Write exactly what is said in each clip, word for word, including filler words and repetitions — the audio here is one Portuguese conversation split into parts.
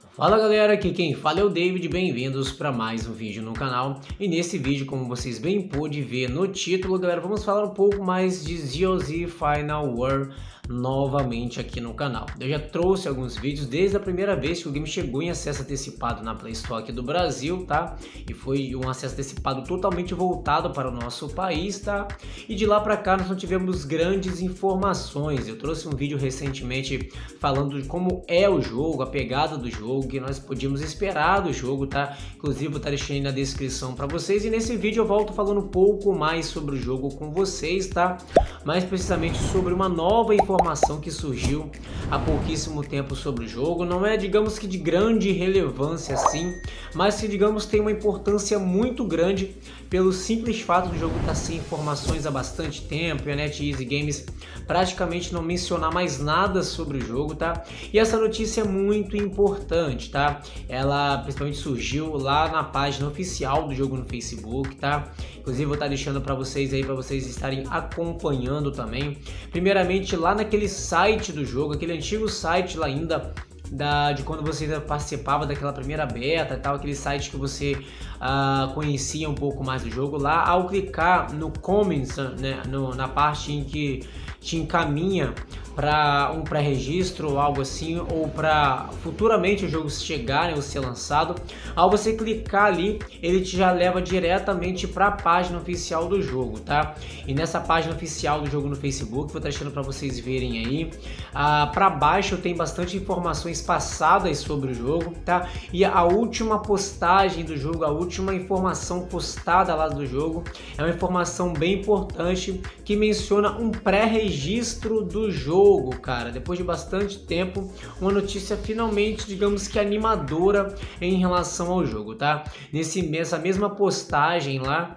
Fala galera, aqui quem fala é o David, bem-vindos para mais um vídeo no canal. E nesse vídeo, como vocês bem pôde ver no título, galera, vamos falar um pouco mais de Z O Z Final War novamente aqui no canal. Eu já trouxe alguns vídeos desde a primeira vez que o game chegou em acesso antecipado na Play Store aqui do Brasil, tá? E foi um acesso antecipado totalmente voltado para o nosso país, tá? E de lá para cá nós não tivemos grandes informações. Eu trouxe um vídeo recentemente falando de como é o jogo, a pegada do jogo, que nós podíamos esperar do jogo, tá? Inclusive vou estar deixando aí na descrição para vocês. E nesse vídeo eu volto falando um pouco mais sobre o jogo com vocês, tá? Mais precisamente sobre uma nova informação que surgiu há pouquíssimo tempo sobre o jogo. Não é, digamos que de grande relevância assim, mas que, digamos, tem uma importância muito grande pelo simples fato do jogo estar sem informações há bastante tempo e a NetEase Games praticamente não mencionar mais nada sobre o jogo, tá? E essa notícia é muito importante, tá? Ela principalmente surgiu lá na página oficial do jogo no Facebook, tá? Inclusive vou estar deixando para vocês aí, para vocês estarem acompanhando também. Primeiramente lá naquele site do jogo, aquele antigo site lá ainda, Da, de quando você ainda participava daquela primeira beta e tal, aquele site que você uh, conhecia um pouco mais do jogo. Lá, ao clicar no comments, né, no, na parte em que te encaminha para um pré-registro ou algo assim, ou para futuramente o jogo chegar, né, ou ser lançado, ao você clicar ali, ele te já leva diretamente para a página oficial do jogo, tá? E nessa página oficial do jogo no Facebook, vou estar deixando para vocês verem aí, ah, para baixo tem bastante informações passadas sobre o jogo, tá? E a última postagem do jogo, a última informação postada lá do jogo, é uma informação bem importante que menciona um pré-registro do jogo. Cara, depois de bastante tempo, uma notícia finalmente, digamos que animadora em relação ao jogo, tá? Nesse, nessa mesma postagem lá,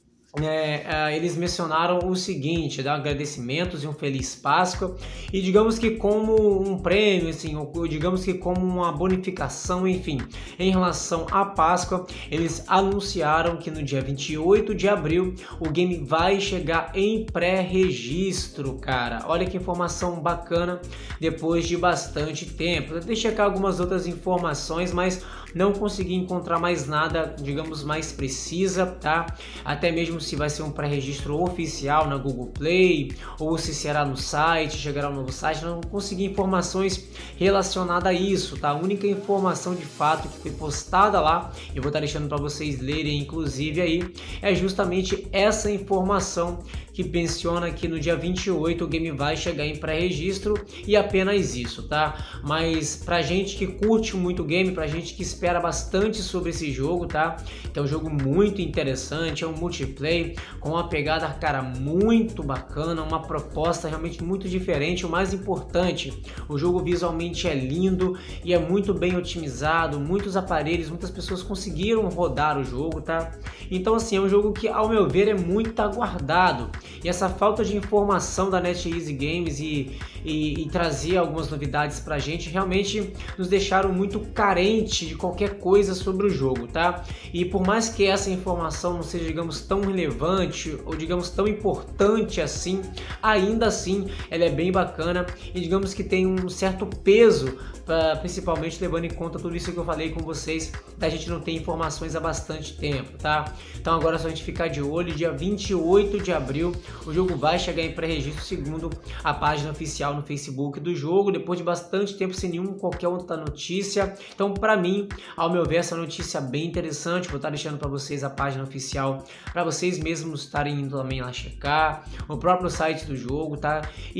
É, eles mencionaram o seguinte, dá agradecimentos e um feliz Páscoa, e digamos que como um prêmio, assim, ou digamos que como uma bonificação, enfim, em relação à Páscoa, eles anunciaram que no dia vinte e oito de abril o game vai chegar em pré-registro, cara. Olha que informação bacana depois de bastante tempo. Eu tentei checar algumas outras informações, mas não consegui encontrar mais nada, digamos, mais precisa, tá? Até mesmo se vai ser um pré-registro oficial na Google Play, ou se será no site, chegará um novo site, não consegui informações relacionadas a isso, tá? A única informação de fato que foi postada lá, eu vou estar deixando para vocês lerem inclusive aí, é justamente essa informação que menciona que no dia vinte e oito o game vai chegar em pré-registro e apenas isso, tá? Mas pra gente que curte muito o game, pra gente que espera bastante sobre esse jogo, tá? Então é um jogo muito interessante, é um multiplayer com uma pegada, cara, muito bacana, uma proposta realmente muito diferente. O mais importante, o jogo visualmente é lindo e é muito bem otimizado, muitos aparelhos, muitas pessoas conseguiram rodar o jogo, tá? Então assim, é um jogo que ao meu ver é muito aguardado. E essa falta de informação da NetEase Games e, e, e trazer algumas novidades pra gente realmente nos deixaram muito carente de qualquer coisa sobre o jogo, tá? E por mais que essa informação não seja, digamos, tão relevante ou, digamos, tão importante assim, ainda assim ela é bem bacana e, digamos, que tem um certo peso, pra, principalmente levando em conta tudo isso que eu falei com vocês, da gente não ter informações há bastante tempo, tá? Então agora é só a gente ficar de olho, dia vinte e oito de abril o jogo vai chegar em pré-registro segundo a página oficial no Facebook do jogo, depois de bastante tempo sem nenhuma qualquer outra notícia. Então para mim, ao meu ver, essa notícia é bem interessante, vou estar deixando para vocês a página oficial, para vocês mesmos estarem indo também lá checar, o próprio site do jogo, tá?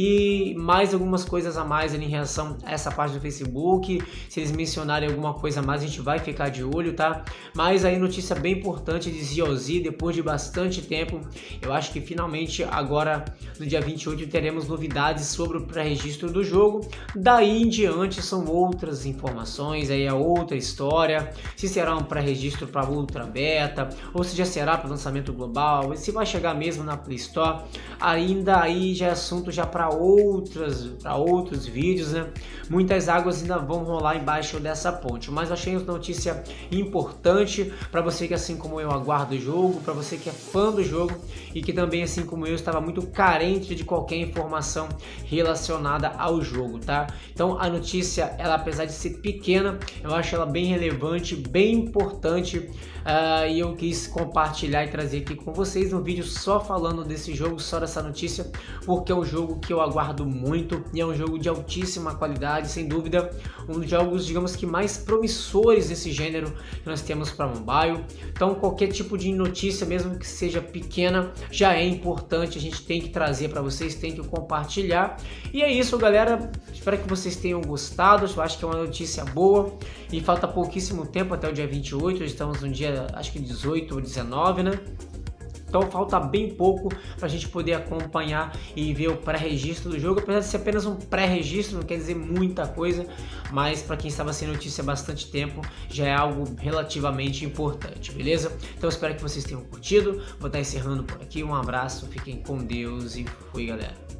E mais algumas coisas a mais ali em relação a essa página do Facebook, se eles mencionarem alguma coisa a mais a gente vai ficar de olho, tá? Mas aí notícia bem importante de Z O Z, depois de bastante tempo, eu acho que finalmente agora no dia vinte e oito teremos novidades sobre o pré-registro do jogo. Daí em diante são outras informações, aí é outra história, se será um pré-registro para Ultra Beta ou se já será para lançamento global, se vai chegar mesmo na Play Store, ainda aí já é assunto já para outras para outros vídeos, né? Muitas águas ainda vão rolar embaixo dessa ponte. Mas eu achei uma notícia importante para você que, assim como eu, aguarda o jogo, para você que é fã do jogo e que também, assim como eu, estava muito carente de qualquer informação relacionada ao jogo, tá? Então a notícia, ela apesar de ser pequena, eu acho ela bem relevante, bem importante, uh, e eu quis compartilhar e trazer aqui com vocês um vídeo só falando desse jogo, só dessa notícia, porque é um jogo que eu aguardo muito e é um jogo de altíssima qualidade, sem dúvida, um dos jogos, digamos que mais promissores desse gênero que nós temos para mobile. Então qualquer tipo de notícia, mesmo que seja pequena, já é importante, a gente tem que trazer para vocês, tem que compartilhar. E é isso, galera, espero que vocês tenham gostado, eu acho que é uma notícia boa e falta pouquíssimo tempo até o dia vinte e oito, hoje estamos no dia, acho que dezoito ou dezenove, né? Então falta bem pouco para a gente poder acompanhar e ver o pré-registro do jogo, apesar de ser apenas um pré-registro, não quer dizer muita coisa, mas para quem estava sem notícia há bastante tempo, já é algo relativamente importante, beleza? Então espero que vocês tenham curtido, vou estar encerrando por aqui, um abraço, fiquem com Deus e fui, galera!